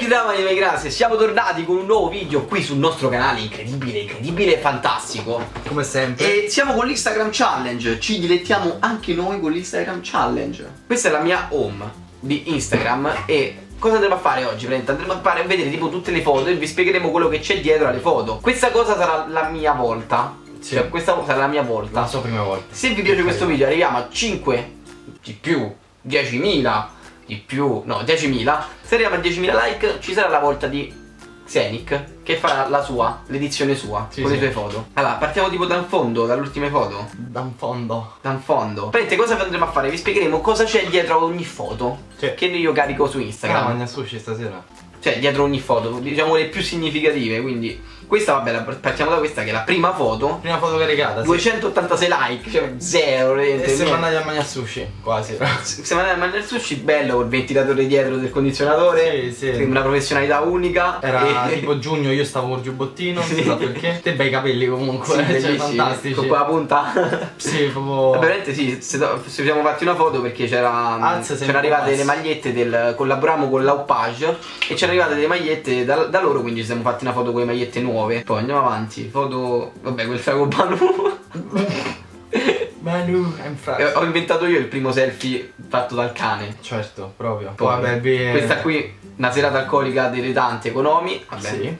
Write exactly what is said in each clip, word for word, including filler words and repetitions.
Benvenuti ragazzi, miei grazie, siamo tornati con un nuovo video qui sul nostro canale, incredibile, incredibile, fantastico. Come sempre. E siamo con l'Instagram Challenge, ci dilettiamo anche noi con l'Instagram Challenge. Questa è la mia home di Instagram e cosa andremo a fare oggi? Andremo a fare a vedere tipo tutte le foto e vi spiegheremo quello che c'è dietro alle foto. Questa cosa sarà la mia volta, sì. Cioè questa sarà la mia volta, la sua prima volta. Se vi piace questo video arriviamo a cinque, di più, diecimila, di più, no diecimila. Se arriviamo a diecimila like ci sarà la volta di Xenic che farà la sua, l'edizione sua, sì, con sì. le sue foto. Allora partiamo tipo da un fondo, dalle ultime foto. Da un fondo. Da un fondo. Prendete, cosa andremo a fare? Vi spiegheremo cosa c'è dietro a ogni foto, cioè, che io carico su Instagram. Ah, mangia sushi stasera. Cioè dietro ogni foto, diciamo le più significative. Quindi questa, vabbè, partiamo da questa che è la prima foto. Prima foto caricata, sì. duecentottantasei like, cioè zero. E siamo andati a mangiare sushi, quasi. Siamo andati a mangiare sushi, bello, col ventilatore dietro del condizionatore. Sì, sì. Una professionalità unica. Era e... tipo giugno, io stavo col giubbottino, sì. Non so perché. Te bei capelli comunque, sì, cioè fantastici. Con quella punta. Sì, proprio. Veramente sì, se, se siamo fatti una foto perché c'era c'erano arrivate delle magliette del. Collaboravamo con l'Aupage e c'erano arrivate delle magliette da, da loro, quindi ci siamo fatti una foto con le magliette nuove. Poi andiamo avanti, foto. Vabbè, quel frago Banu. Manu and Frax. Ho inventato io il primo selfie fatto dal cane. Certo, proprio. Poi, vabbè, beh... questa qui, una serata alcolica dilettante con Omi. Vabbè. Sì.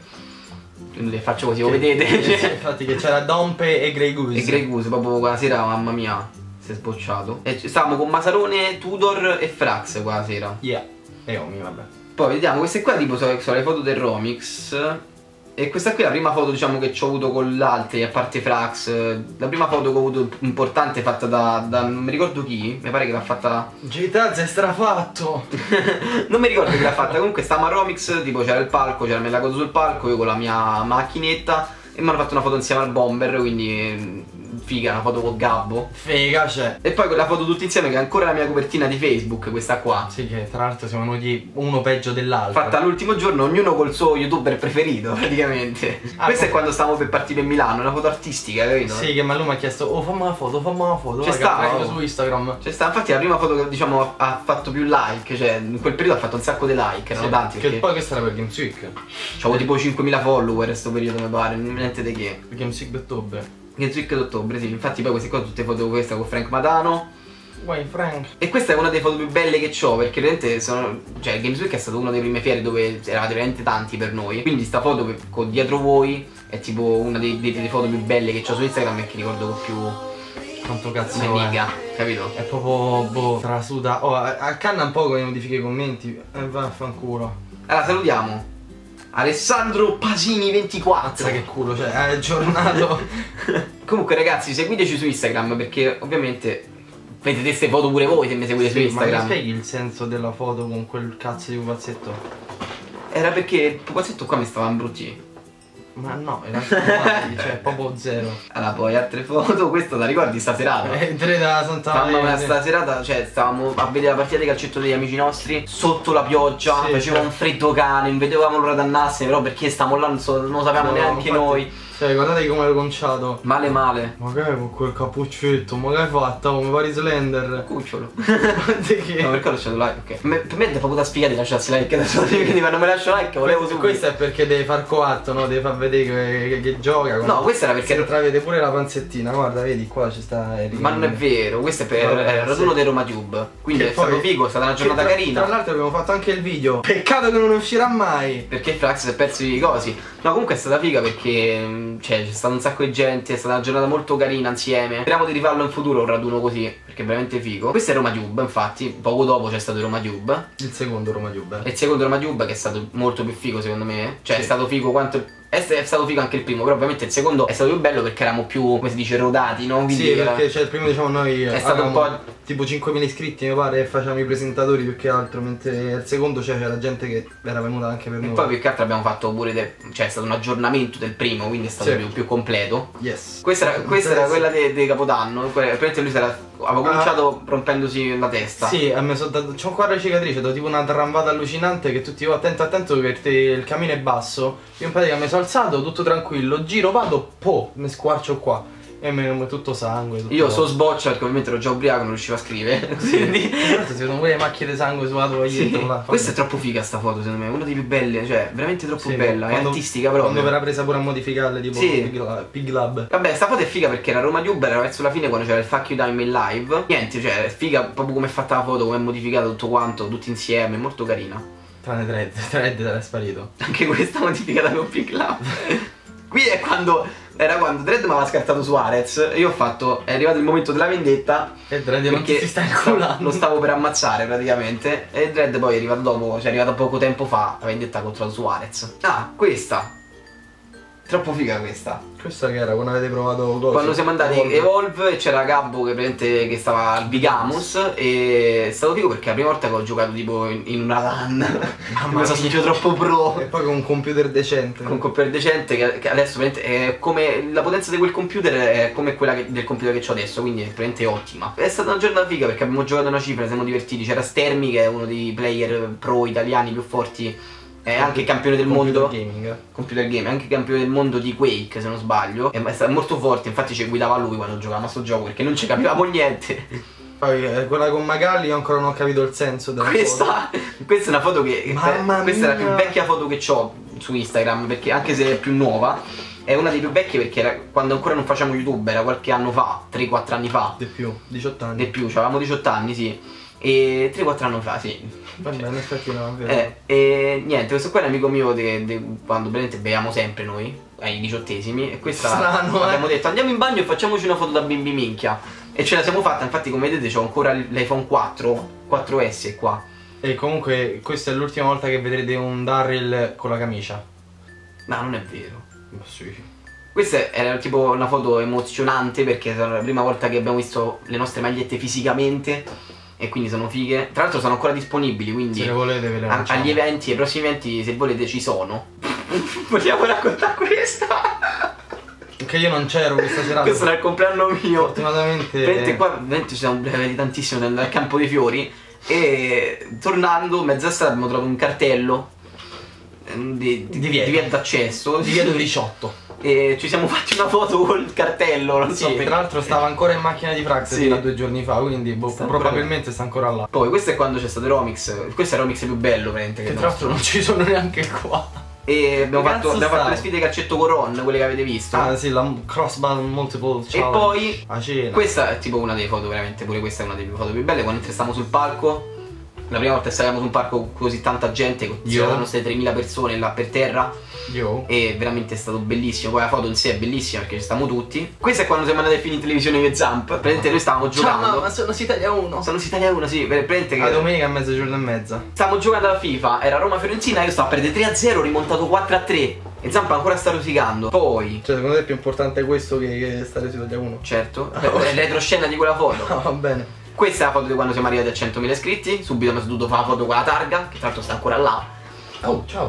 Le faccio così, lo vedete? Eh, sì, infatti che c'era Dompe e Grey Goose. E Grey Goose, proprio quella sera, mamma mia, si è sbocciato. E stavamo con Masarone, Tudor e Frax quella sera. Yeah. E Omi, vabbè. Poi vediamo, queste qua tipo sono, sono le foto del Romix. E questa qui è la prima foto, diciamo, che ci ho avuto con l'altri, a parte Frax. La prima foto che ho avuto importante fatta da, da non mi ricordo chi, mi pare che l'ha fatta Gitaz è strafatto. non mi ricordo chi l'ha fatta, comunque stavamo a Romix, tipo c'era il palco, c'era la cosa sul palco, io con la mia macchinetta e mi hanno fatto una foto insieme al Bomber, quindi figa, una foto con Gabbo. Figa c'è. E poi quella foto tutti insieme che è ancora la mia copertina di Facebook, questa qua. Sì, che tra l'altro siamo venuti uno peggio dell'altro. Fatta l'ultimo giorno, ognuno col suo youtuber preferito, praticamente. Ah, questa è quando stavamo per partire in Milano, una foto artistica, capito? Sì, che ma lui mi ha chiesto, oh fammi una foto, fammi una foto. C'è sta su Instagram. C'è sta, infatti la prima foto che diciamo ha fatto più like, cioè in quel periodo ha fatto un sacco di like, erano sì, tanti. Che poi questa era per Games Week. C'avevo tipo cinquemila follower in sto periodo, mi pare, niente di che. Games Week d'ottobre. Games Week d'ottobre, sì, infatti poi queste qua tutte foto, questa con Frank Madano. Guai Frank. E questa è una delle foto più belle che ho, perché veramente sono. Cioè Games Week è stato una delle prime fiere dove eravate veramente tanti per noi. Quindi sta foto che, con dietro voi è tipo una delle, delle foto più belle che ho su Instagram e che ricordo con più. Quanto cazzo è, capito? È proprio boh, trasuda. Oh, accanna un po' con le modifiche ai commenti. E eh, vaffanculo. Allora salutiamo Alessandro Pasini ventiquattro. Che culo, cioè, è aggiornato. Comunque ragazzi, seguiteci su Instagram perché ovviamente vedete queste foto pure voi se mi seguite sì, su Instagram. Ma mi spieghi il senso della foto con quel cazzo di pupazzetto? Era perché il pupazzetto qua mi stava imbruttì. Ma no, in realtà cioè proprio zero. Allora poi altre foto, questa la ricordi sta serata? Eh, tre da Santa Mamma mia, sta serata, cioè stavamo a vedere la partita di calcetto degli amici nostri sotto la pioggia, sì, faceva cioè. un freddo cane, non vedevamo l'ora d'andarsene, però perché stavamo là non, so, non lo sapevamo no, neanche infatti, noi. Cioè guardate come ero conciato. Male male. Magari con quel cappuccetto, ma che hai fatto? Come pari Slender. Cucciolo. Che? No, perché ho lasciato like, ok. Per me è proprio da sfigare lasciarsi like adesso, quindi quando mi lascio like volevo subito. Questo è perché deve far coatto, no? Deve far vedere che, che, che gioca. No, questa era perché. Intravede pure la panzettina, guarda, vedi qua ci sta. Ma non è vero, questo è per no, il raduno sì. dei Roma Tube. Quindi che è poi, stato figo, è stata una giornata tra, carina. Tra l'altro abbiamo fatto anche il video. Peccato che non uscirà mai. Perché Frax si è perso i cosi. No, comunque è stata figa perché cioè c'è stato un sacco di gente, è stata una giornata molto carina insieme. Speriamo di rifarlo in futuro un raduno così, perché è veramente figo. Questo è Roma Tube, infatti, poco dopo c'è stato Roma Tube. Il secondo Roma Tube. E il secondo Roma Tube che è stato molto più figo secondo me. Cioè sì. È stato figo quanto. È stato figo anche il primo, però ovviamente il secondo è stato più bello perché eravamo più, come si dice, rodati, no? Quindi sì, era... perché cioè, il primo diciamo noi è stato un po' tipo cinquemila iscritti mi pare e facciamo i presentatori più che altro, mentre il secondo cioè c'era gente che era venuta anche per e noi. E poi più che altro abbiamo fatto pure, de... cioè è stato un aggiornamento del primo, quindi è stato sì. più, più completo. Yes. Questa era, questa era quella di Capodanno, praticamente lui era, aveva cominciato ah. rompendosi la testa. Sì, a me sono dato, c'ho qua la cicatrice, ho dato tipo una tramvata allucinante che tutti, oh, attento attento perché il cammino è basso. Io in pratica mi sono alzato, tutto tranquillo, giro, vado, po', mi squarcio qua. E me tutto sangue. Tutto Io so sboccia perché ovviamente ero già ubriaco, non riuscivo a scrivere. Quindi... Tra si vedono quelle macchie di sangue sulla tovaglietta. Sì. Là, Questa è troppo figa sta foto secondo me, una delle più belle, cioè veramente troppo sì, bella, quando, è artistica proprio. Quando verrà presa pure a modificarle tipo sì. Pig, Lab, Pig Lab. Vabbè, sta foto è figa perché era Roma di Uber, era verso la fine quando c'era il Fuck You Time in live. Niente, cioè è figa proprio come è fatta la foto, come è modificata tutto quanto, tutti insieme, è molto carina. Tranne Thread, Thread era sparito. Anche questa modificata con Pig Lab. Qui è quando... Era quando Dredd mi aveva scartato Suarez. Io ho fatto. È arrivato il momento della vendetta. E Dredd non ti si sta inculando. Lo stavo per ammazzare praticamente. E Dredd poi è arrivato dopo. Cioè è arrivato poco tempo fa. La vendetta contro Suarez. Ah, questa. Troppo figa questa. Questa che era quando avete provato cosa? Quando siamo andati Evolve, Evolve e c'era Gabbo che praticamente che stava al Bigamus. E è stato figo perché è la prima volta che ho giocato tipo in, in una LAN. Mi sono sentito troppo pro. E poi con un computer decente. Con un computer decente che, che adesso è come la potenza di quel computer è come quella che, del computer che ho adesso, quindi è veramente ottima. È stata una giornata figa perché abbiamo giocato una cifra, siamo divertiti. C'era Stermi che è uno dei player pro italiani più forti. È anche campione del computer mondo gaming. Computer game, anche campione del mondo di Quake se non sbaglio. È stato molto forte, infatti ci guidava lui quando giocavamo a sto gioco perché non ci capivamo niente. Poi eh, quella con Magalli io ancora non ho capito il senso della questa, foto. Questa è una foto che Mamma questa mia. è la più vecchia foto che ho su Instagram, perché anche se è più nuova è una delle più vecchie perché era quando ancora non facciamo YouTube, era qualche anno fa, tre quattro anni fa. Di più, diciotto anni. Di più, cioè avevamo diciotto anni, sì. E tre quattro anni fa, sì. Vabbè, in effetti non è vero. Eh, e niente, questo qua è un amico mio de, de, quando veramente beviamo sempre noi, ai diciottesimi. E questa Strano, abbiamo eh. detto andiamo in bagno e facciamoci una foto da bimbi minchia. E ce la siamo fatta, infatti come vedete c'ho ancora l'iPhone quattro, quattro S qua. E comunque questa è l'ultima volta che vedrete un Darryl con la camicia. Ma non è vero. Ma sì. Questa era tipo una foto emozionante perché è la prima volta che abbiamo visto le nostre magliette fisicamente. E quindi sono fighe. Tra l'altro sono ancora disponibili, quindi se le volete ve le a, lanciamo. agli eventi, ai prossimi eventi se volete ci sono. Vogliamo raccontare questa? Che io non c'ero questa serata. Questo era il compleanno mio. Fortunatamente Veramente qua veramente ci siamo bevuti tantissimo dal campo dei fiori. E tornando mezza strada abbiamo trovato un cartello di, di, Di via. di via d'accesso di via diciotto. e ci siamo fatti una foto col cartello, non so Sì, perché. tra l'altro stava ancora in macchina di Frax Sì. fino a due giorni fa, quindi boh, Sta probabilmente sta ancora là. Poi questo è quando c'è stato Romix. Questo è il Romix più bello veramente Che che tra l'altro non ci sono neanche qua. E abbiamo Che fatto, cazzo abbiamo fatto sta? le sfide calcetto con Ron, quelle che avete visto. Ah sì, la crossbar multiple E challenge. poi a cena. questa è tipo una delle foto veramente, pure questa è una delle foto più belle. Quando stavamo sul palco, la prima volta che stavamo sul palco con così tanta gente, c'erano queste tremila persone là per terra. Io. E veramente è stato bellissimo. Poi la foto in sé è bellissima perché ci stiamo tutti. Questa è quando siamo andati a finire in televisione io e Zamp. Praticamente noi stavamo giocando. ma sono Italia uno. Sono Italia uno, sì. Praticamente La che domenica a mezzogiorno e mezza. stavamo giocando alla FIFA. Era Roma-Fiorentina. Io stavo a perdere tre a zero, rimontato quattro a tre. E Zamp ancora sta rosicando. Poi Cioè secondo te è più importante questo che, che stare su Italia uno? certo, Ah, è ok. retroscena di quella foto. Ah, va bene. Questa è la foto di quando siamo arrivati a centomila iscritti. Subito mi sono dovuto fare la foto con la targa, che tra l'altro sta ancora là. Oh, ciao.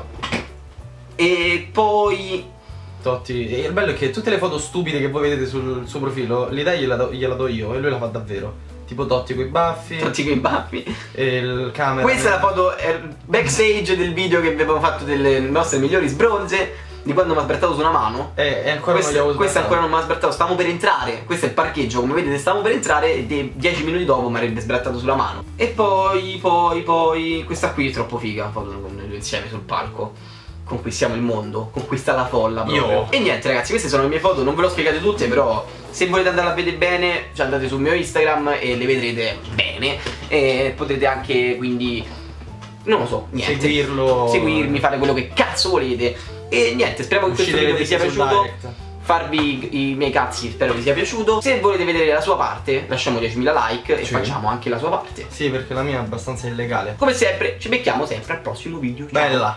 E poi Totti. E il bello è che tutte le foto stupide che voi vedete sul suo profilo, l'idea gliela do, gliela do io e lui la fa davvero. Tipo Totti coi baffi. tutti quei baffi. E il camera. Questa è la foto è il backstage del video che abbiamo fatto delle nostre migliori sbronze. Di quando mi ha sbrattato su una mano. E, e ancora Questa, non gli avevo questa sbagliato. ancora non mi ha sbrattato. Stavamo per entrare. Questo è il parcheggio. Come vedete, stavamo per entrare. E de- dieci minuti dopo mi avrebbe sbrattato sulla mano. E poi, poi, poi. Questa qui è troppo figa. Foto con noi due insieme sul palco. Conquistiamo il mondo. Conquista la folla. Proprio. Io. E niente, ragazzi, queste sono le mie foto. Non ve le ho spiegate tutte, però. Se volete andare a vedere bene, cioè andate sul mio Instagram e le vedrete bene. E potrete anche quindi. Non lo so, niente. Seguirlo. Seguirmi, fare quello che cazzo volete. E niente, speriamo che questo video vi sia piaciuto. Farvi i, i miei cazzi, spero vi sia piaciuto. Se volete vedere la sua parte, lasciamo diecimila like e Sì. facciamo anche la sua parte. Sì, perché la mia è abbastanza illegale. Come sempre, ci becchiamo sempre al prossimo video. Ciao. Bella.